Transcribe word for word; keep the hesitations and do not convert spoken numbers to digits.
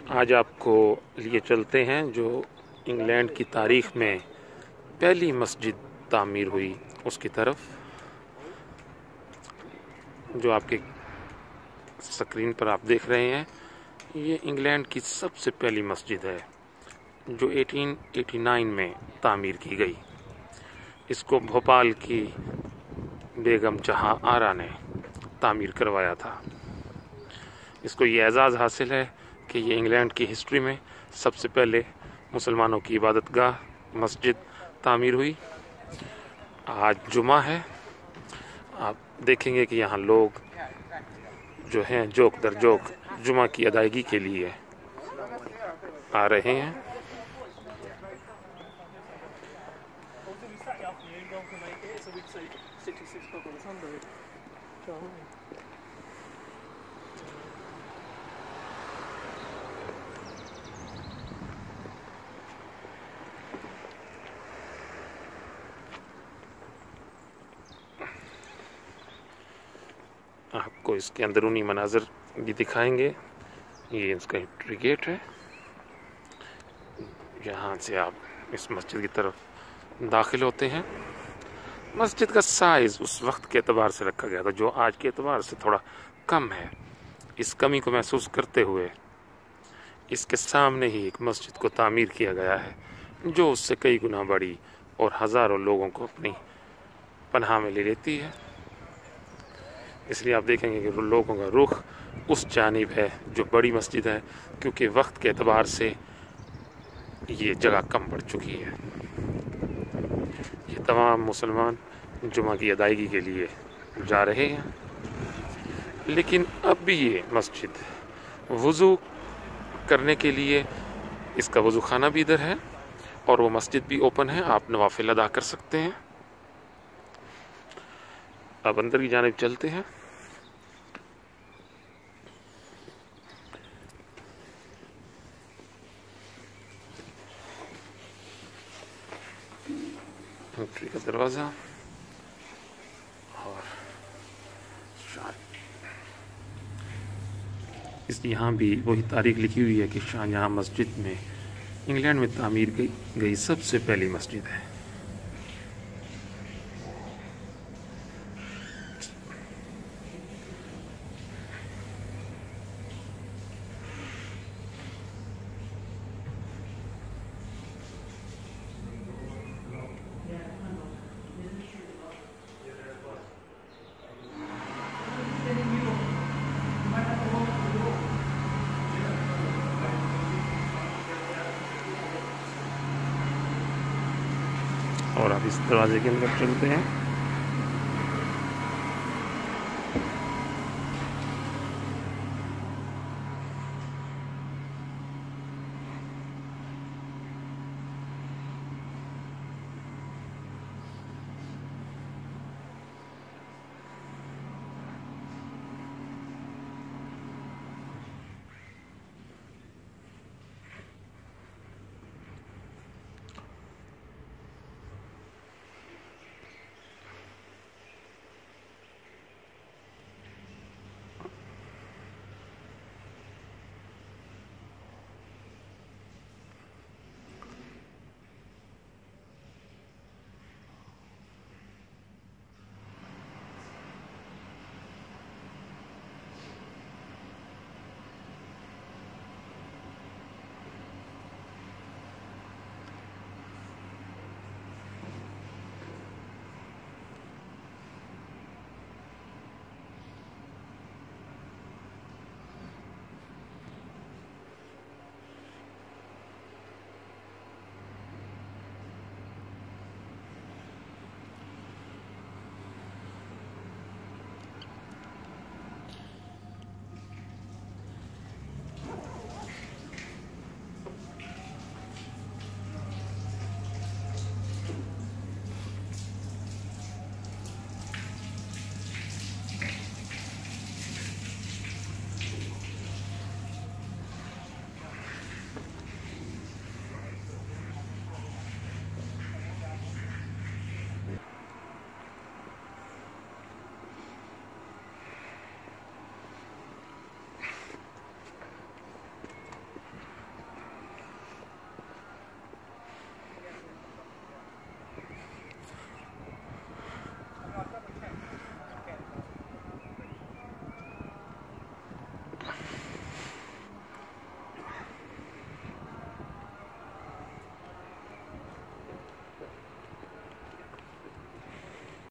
आज आपको लिए चलते हैं जो इंग्लैंड की तारीख में पहली मस्जिद तामीर हुई उसकी तरफ। जो आपके स्क्रीन पर आप देख रहे हैं, ये इंग्लैंड की सबसे पहली मस्जिद है जो अठारह सौ नवासी में तामीर की गई। इसको भोपाल की बेगम जहां आरा ने तामीर करवाया था। इसको ये एजाज़ हासिल है कि ये इंग्लैंड की हिस्ट्री में सबसे पहले मुसलमानों की इबादतगाह मस्जिद तामीर हुई। आज जुमा है, आप देखेंगे कि यहाँ लोग जो हैं जोक दर जोक जुमा की अदायगी के लिए आ रहे हैं। आपको इसके अंदरूनी मनाजर भी दिखाएंगे। ये इसका एंट्री गेट है, यहाँ से आप इस मस्जिद की तरफ दाखिल होते हैं। मस्जिद का साइज़ उस वक्त के एतबार से रखा गया था जो आज के एतबार से थोड़ा कम है। इस कमी को महसूस करते हुए इसके सामने ही एक मस्जिद को तामीर किया गया है जो उससे कई गुना बड़ी और हज़ारों लोगों को अपनी पनाह में ले लेती है। इसलिए आप देखेंगे कि लोगों का रुख उस जानिब है जो बड़ी मस्जिद है, क्योंकि वक्त के एतबार से ये जगह कम पड़ चुकी है। ये तमाम मुसलमान जुमा की अदायगी के लिए जा रहे हैं, लेकिन अब भी ये मस्जिद वज़ू करने के लिए, इसका वज़ू खाना भी इधर है और वो मस्जिद भी ओपन है, आप नवाफिल अदा कर सकते हैं। अब अंदर की जानिब चलते हैं। एंट्री का दरवाज़ा और इस यहाँ भी वही तारीख लिखी हुई है कि शाहजहाँ मस्जिद में इंग्लैंड में तामीर गई गई सबसे पहली मस्जिद है। और आप इस दरवाजे के अंदर चलते हैं।